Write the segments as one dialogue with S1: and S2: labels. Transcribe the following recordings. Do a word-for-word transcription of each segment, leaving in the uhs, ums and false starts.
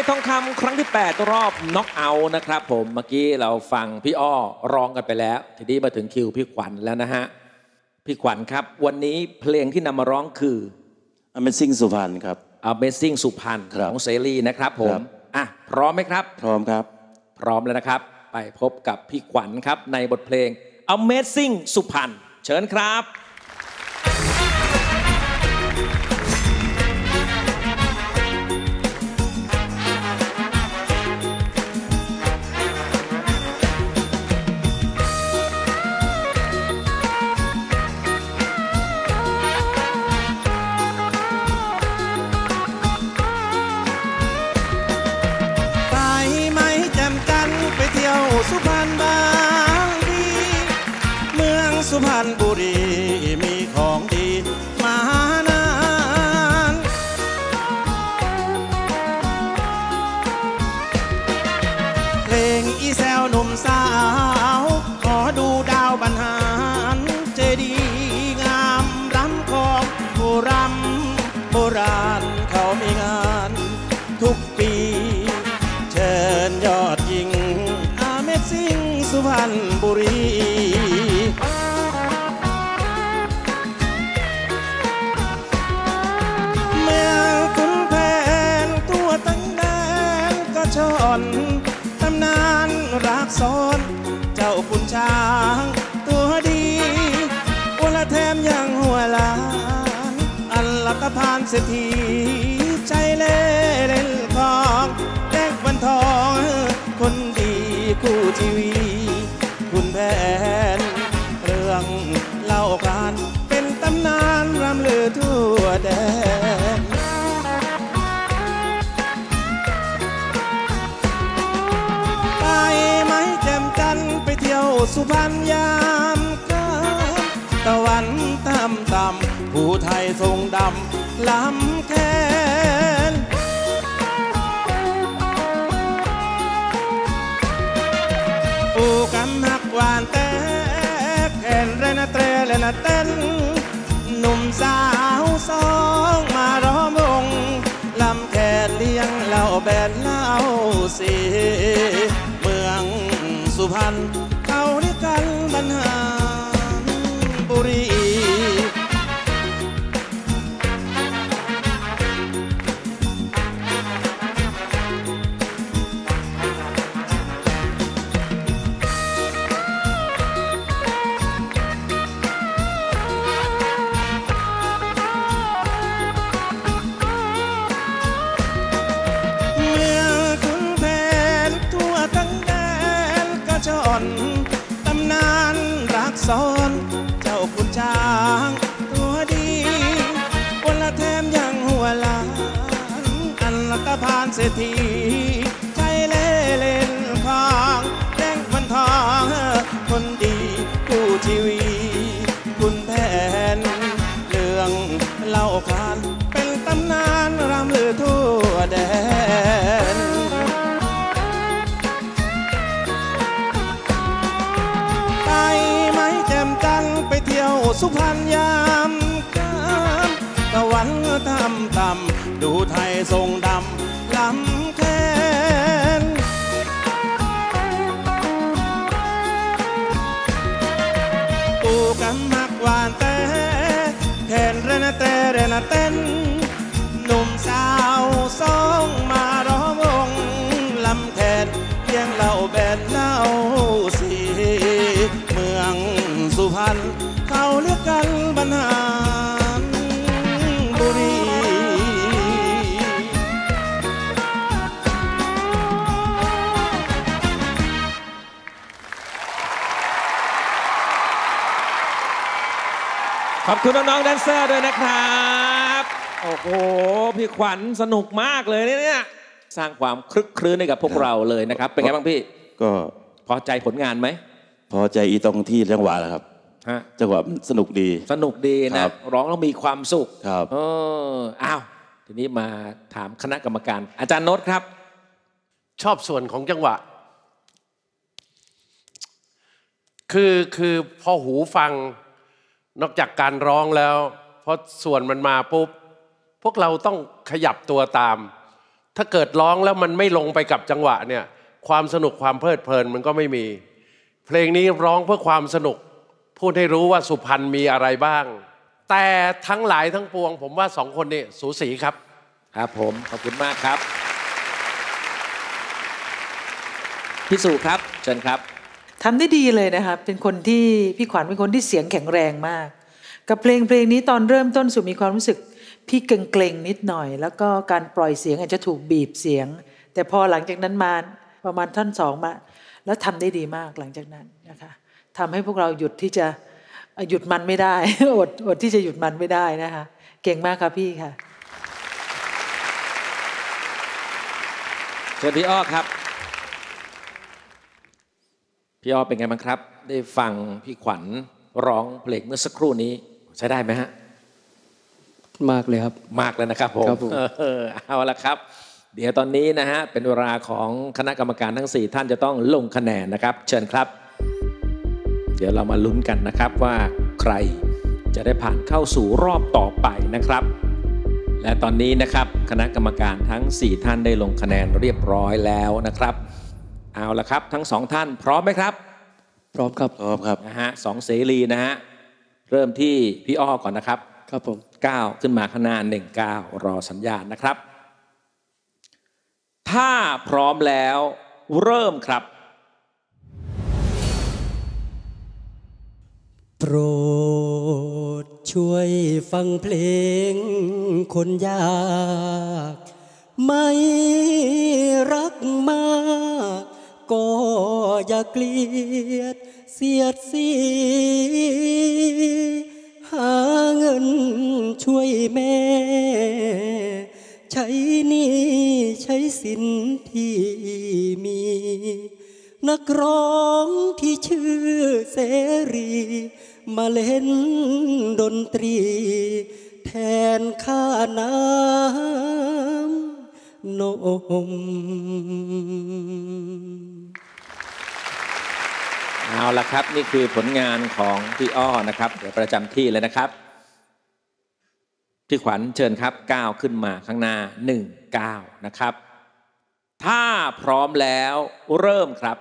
S1: ทองคำครั้งที่แปดรอบน็อกเอาท์นะครับผมเมื่อกี้เราฟังพี่อ้อร้องกันไปแล้วทีนี้มาถึงคิวพี่ขวัญแล้วนะฮะพี่ขวัญครับวันนี้เพลงที่นำมาร้องคือ
S2: Amazing สุพรรณครับ
S1: Amazing สุพรรณของเสรีนะครับผมอ่ะพร้อมไหมครับ
S2: พร้อมครับ
S1: พร้อมแล้วนะครับไปพบกับพี่ขวัญครับในบทเพลง Amazing สุพรรณเชิญครับ
S3: สุพรรณบางดีเมืองสุพรรณบุรีมีของดีมานานเพลงอีแซวหนุ่มสาวขอดูดาวบรรหารเจดีย์งามล้ำของโบราณโบราณเขามีงานทุกปีเชิญยอดหญิงAmazing สุพรรณบุรีเมืองขุนแผนตัวตั้งแดนก็ชอนตำนานรักซ้อนเจ้าขุนช้างตัวดีอวลแถมยังหัวล้านอันลัตพานเศรษฐีใจเล่เล่นของแดกบันทองคนดีคู่ชีวีคุณแผนเรื่องเล่าขานเป็นตำนานรำลือทั่วแดนไปไหมแจ่มจันทร์ไปเที่ยวสุพรรณยามค่ำตะวันต่ำต่ำผู้ไทยทรงดำล้ำแค้นอูกำหักหวานแตกแอนเรนเตรเลนเต้นหนุ่มสาวสองมาร้อมวงลำแขนเลี้ยงเหล่าแบนเหล่าสีเมืองสุพรรณเขาด้วยกันบรรหารบุรีตำนานรักซ้อนเจ้าขุนช้างตัวดีวันละแถมยังหัวล้านอันละตะพานเศรษฐีใจเล่เล่นคองแดงบันทองคนดีผู้ชีวีคุณแผนเรื่องเล่าขานเป็นตำนานรำลือทั่วแดนไปเที่ยวสุพรรณยามค่ำตะวันต่ำต่ำดูไทยทรงดำล้ำแค้นปูกำมักหวานแต่แขนเรนเตเรนเต้นหนุ่มสาวสองมาร้องวงลำแขนเลี้ยงเหล่าแบนเหล่าสีเมืองสุพรรณเขาเลือกกันบรรหารบุรี
S1: ขอบคุณน้องๆแดนเซอร์ด้วยนะครับโอ้โหพี่ขวัญสนุกมากเลยเนี่ยสร้างความคลึกครื้นให้กับพวกเราเลยนะครับเป็นไงบ้างพี่
S2: ก็
S1: พอใจผลงานไหม
S2: พอใจอีตรงที่จังหวะแหละครับจังหวะสนุกดี
S1: สนุกดีนะร้องแล้วมีความสุข
S2: ครับ
S1: เอออ้าวทีนี้มาถามคณะกรรมการอาจารย์โน้ตครับ
S4: ชอบส่วนของจังหวะคือคือพอหูฟังนอกจากการร้องแล้วพอส่วนมันมาปุ๊บพวกเราต้องขยับตัวตามถ้าเกิดร้องแล้วมันไม่ลงไปกับจังหวะเนี่ยความสนุกความเพลิดเพลินมันก็ไม่มีเพลงนี้ร้องเพื่อความสนุกพูดให้รู้ว่าสุพรรณมีอะไรบ้างแต่ทั้งหลายทั้งปวงผมว่าสองคนนี้สูสีครับ
S1: ครับผมขอบคุณมากครับพี่สุครับเชิญครับ
S5: ทำได้ดีเลยนะครับเป็นคนที่พี่ขวัญเป็นคนที่เสียงแข็งแรงมากกับเพลงเพลงนี้ตอนเริ่มต้นสุมีความรู้สึกพี่เกรงๆนิดหน่อยแล้วก็การปล่อยเสียงอาจจะถูกบีบเสียงแต่พอหลังจากนั้นมาประมาณท่อนสองมาแล้วทำได้ดีมากหลังจากนั้นนะคะทำให้พวกเราหยุดที่จะหยุดมันไม่ได้ อดอดที่จะหยุดมันไม่ได้นะคะเก่งมากครับพี่ค่ะ
S1: เชิญพี่อ้อครับพี่อ้อเป็นไงบ้างครับได้ฟังพี่ขวัญร้องเพลงเมื่อสักครู่นี้ใช้ได้ไหมฮะ
S6: มากเลยครับ
S1: มากเลยนะครับผมเออเอาละครับเดี๋ยวตอนนี้นะฮะเป็นเวลาของคณะกรรมการทั้งสี่ท่านจะต้องลงคะแนนนะครับเชิญครับเดี๋ยวเรามาลุ้นกันนะครับว่าใครจะได้ผ่านเข้าสู่รอบต่อไปนะครับและตอนนี้นะครับคณะกรรมการทั้งสี่ท่านได้ลงคะแนนเรียบร้อยแล้วนะครับเอาละครับทั้งสองท่านพร้อมไหมครับ
S6: พร้อมครับ
S2: พร้อมครับ
S1: นะฮะสองเสรีนะฮะเริ่มที่พี่อ้อก่อนนะครับ
S6: ครับผม
S1: เก้าขึ้นมาข้างหน้าหนึ่งเก้ารอสัญญาณนะครับถ้าพร้อมแล้วเริ่มครับ
S6: โปรดช่วยฟังเพลงคนยากไม่รักมากก็อย่าเกลียดเสียดสีหาเงินช่วยแม่ใช้หนี้ใช้สินที่มีนักร้องที่ชื่อเสรีมาเล่นดนตรีแทนค่าน้ำนม
S1: เอาละครับนี่คือผลงานของพี่อ้อนะครับเดี๋ยวประจำที่เลยนะครับพี่ขวัญเชิญครับเก้าขึ้นมาข้างหน้าหนึ่ง เก้านะครับถ้าพร้อมแล้วเริ่มครับ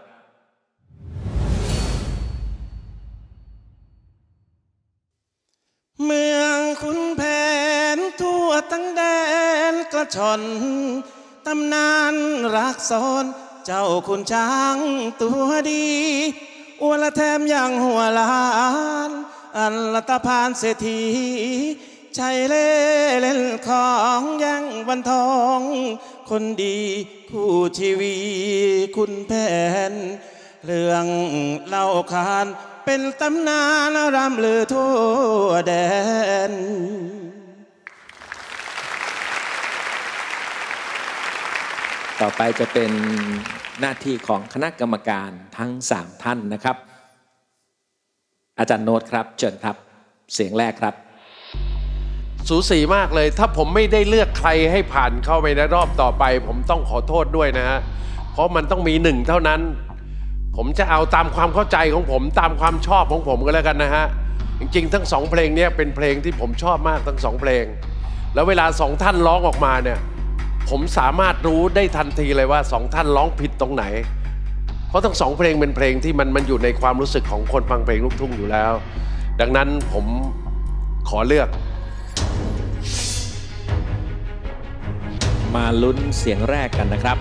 S3: เมืองขุนแผนทั่วทั้งแดนกระชอนตำนานรักซ้อนเจ้าขุนช้างตัวดีอวละแถมยังหัวล้านอันละตะพานเศรษฐีใช่เล่เล่นของยังวันทองคนดีคู่ชีวีคุณแผนเรื่องเล่าขานเป็นตำนานรำลือทั่วแดน
S1: ต่อไปจะเป็นหน้าที่ของคณะกรรมการทั้งสามท่านนะครับอาจารย์โน้ตครับเชิญครับเสียงแรกครับ
S4: สูสีมากเลยถ้าผมไม่ได้เลือกใครให้ผ่านเข้าไปในรอบต่อไปผมต้องขอโทษด้วยนะฮะเพราะมันต้องมีหนึ่งเท่านั้นผมจะเอาตามความเข้าใจของผมตามความชอบของผมก็แล้วกันนะฮะจริงๆทั้งสองเพลงนี้เป็นเพลงที่ผมชอบมากทั้งสองเพลงแล้วเวลาสองท่านร้องออกมาเนี่ยผมสามารถรู้ได้ทันทีเลยว่าสองท่านร้องผิดตรงไหนเพราะทั้งสองเพลงเป็นเพลงที่มันมันอยู่ในความรู้สึกของคนฟังเพลงลูกทุ่งอยู่แล้วดังนั้นผมขอเลือก
S1: มาลุ้นเสียงแรกกันนะครับ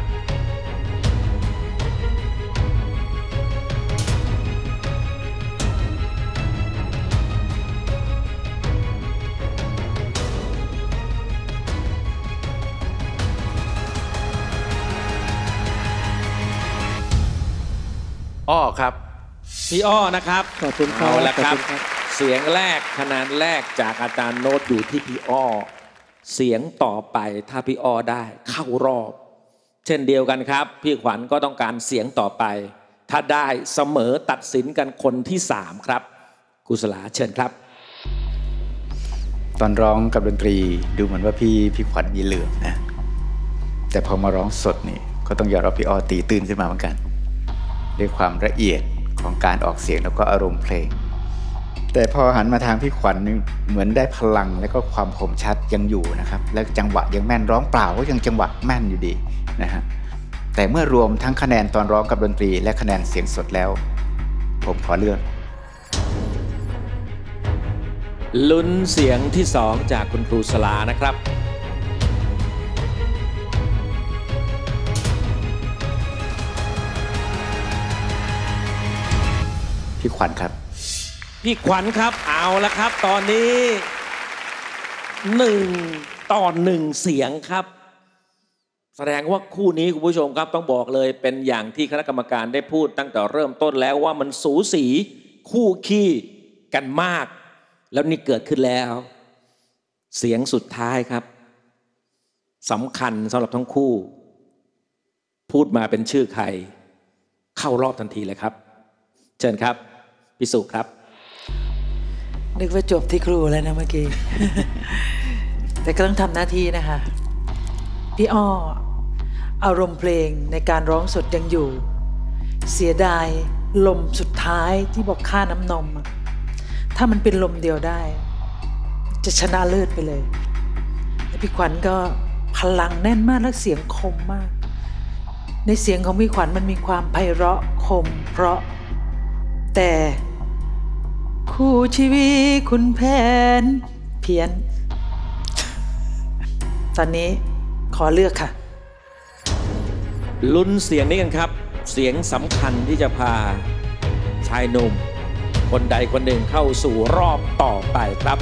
S4: อ้อครับ
S1: พี่อ้อนะครับ
S6: ขอบคุณครับ
S1: เอาละครับเสียงแรกคะแนนแรกจากอาจารย์โน้ตอยู่ที่พี่อ้อเสียงต่อไปถ้าพี่อ้อได้เข้ารอบเช่นเดียวกันครับพี่ขวัญก็ต้องการเสียงต่อไปถ้าได้เสมอตัดสินกันคนที่สามครับกุศลาเชิญครับ
S7: ตอนร้องกับดนตรีดูเหมือนว่าพี่พี่ขวัญมีเหลืองนะแต่พอมาร้องสดนี่ก็ต้องยอมรับพี่อ้อตีตื้นขึ้นมาเหมือนกันด้วยความละเอียดของการออกเสียงแล้วก็อารมณ์เพลงแต่พอหันมาทางพี่ขวัญนี่เหมือนได้พลังแล้วก็ความคมชัดยังอยู่นะครับแล้วจังหวะยังแม่นร้องเปล่าก็ยังจังหวะแม่นอยู่ดีนะฮะแต่เมื่อรวมทั้งคะแนนตอนร้องกับดนตรีและคะแนนเสียงสดแล้วผมขอเลือก
S1: ลุ้นเสียงที่สองจากคุณครูสลานะครับ
S7: พี่ขวัญครับ
S1: พี่ขวัญครับเอาละครับตอนนี้หนึ่งต่อหนึ่งเสียงครับแสดงว่าคู่นี้คุณผู้ชมครับต้องบอกเลยเป็นอย่างที่คณะกรรมการได้พูดตั้งแต่เริ่มต้นแล้วว่ามันสูสีคู่ขี้กันมากแล้วนี่เกิดขึ้นแล้วเสียงสุดท้ายครับสำคัญสำหรับทั้งคู่พูดมาเป็นชื่อใครเข้ารอบทันทีเลยครับเชิญครับพิสุครับ
S5: นึกว่าจบที่ครูแล้วนะเมื่อกี้ แต่ก็ต้องทำหน้าที่นะคะพี่อ้ออารมณ์เพลงในการร้องสดยังอยู่เสียดายลมสุดท้ายที่บอกค่าน้ำนมถ้ามันเป็นลมเดียวได้จะชนะเลิศไปเลยและพี่ขวัญก็พลังแน่นมากและเสียงคมมากในเสียงของพี่ขวัญมันมีความไพเราะคมเพราะแต่คู่ชีวิตคุณแผนเพี้ยนตอนนี้ขอเลือกค่ะ
S1: ลุ้นเสียงนี้กันครับเสียงสำคัญที่จะพาชายหนุ่มคนใดคนหนึ่งเข้าสู่รอบต่อไปครับ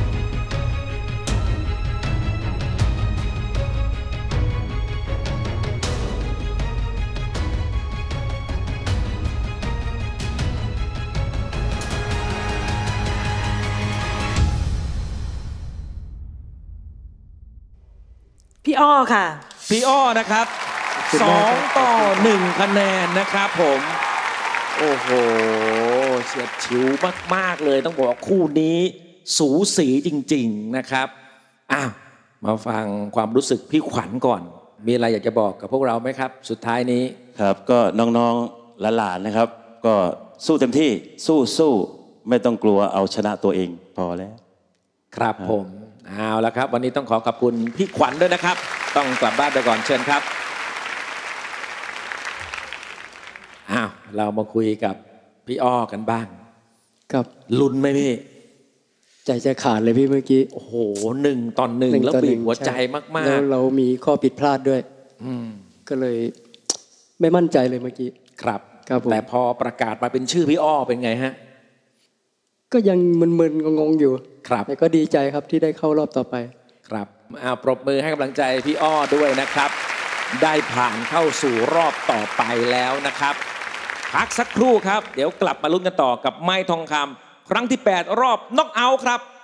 S5: พี่อ้อค่ะ
S1: พี่อ้อนะครับสองต่อหนึ่งคะแนนนะครับผมโอ้โหเฉียดฉิวมากๆเลยต้องบอกคู่นี้สูสีจริงๆนะครับอ้าวมาฟังความรู้สึกพี่ขวัญก่อนมีอะไรอยากจะบอกกับพวกเราไหมครับสุดท้ายนี้
S2: ครับก็น้องๆหลานๆนะครับก็สู้เต็มที่สู้สู้ไม่ต้องกลัวเอาชนะตัวเองพอแล้ว
S1: ครับผมเอาละครับวันนี้ต้องขอขอบคุณพี่ขวัญด้วยนะครับต้องกลับบ้านไปก่อนเชิญครับอ้าวเรามาคุยกับพี่อ้อกันบ้าง
S8: ครับ
S1: ลุ้นไหมพี่
S8: ใจจะขาดเลยพี่เมื่อกี้
S1: โอ้โหหนึ่งตอนหนึ่งแล้วบีบหัวใจมากๆ
S8: แล้วเรามีข้อผิดพลาดด้วยก็เลยไม่มั่นใจเลยเมื่อกี้
S1: ครับแต่พอประกาศมาเป็นชื่อพี่อ้อเป็นไงฮะ
S8: ก็ยังมึนๆงงๆอยู่
S1: ครับ
S8: แต่ก็ดีใจครับที่ได้เข้ารอบต่อไป
S1: ครับอ้าวปรบมือให้กำลังใจพี่อ้อด้วยนะครับได้ผ่านเข้าสู่รอบต่อไปแล้วนะครับพักสักครู่ครับเดี๋ยวกลับมาลุ้นกันต่อกับไม้ทองคำครั้งที่แปดรอบน็อกเอาท์ครับ